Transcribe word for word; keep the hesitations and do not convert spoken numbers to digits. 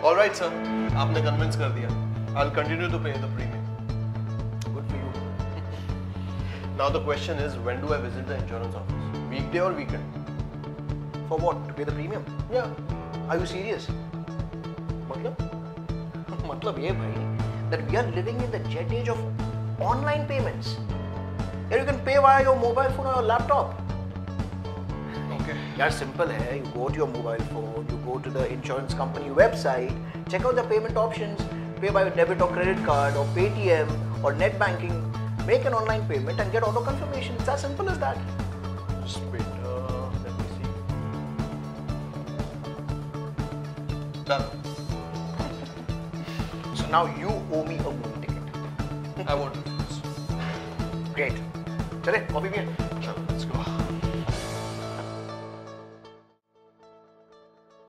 All right, sir. आपने convince कर दिया. I'll continue to pay the premium. Good for you. Now the question is, when do I visit the insurance office? Weekday or weekend? For what? To pay the premium? Yeah. Are you serious? मतलब? मतलब ये भाई that we are living in the jet age of online payments. Here you can pay via your mobile phone or your laptop. Okay. यार simple है. You go to your mobile phone, you go to the insurance company website, check out the payment options, pay by debit or credit card or Paytm or net banking, make an online payment and get auto confirmation. It's as simple as that. Just wait. Uh, let me see. Done. So now you owe me a movie ticket. I won't do this. Great. चले coffee पिए.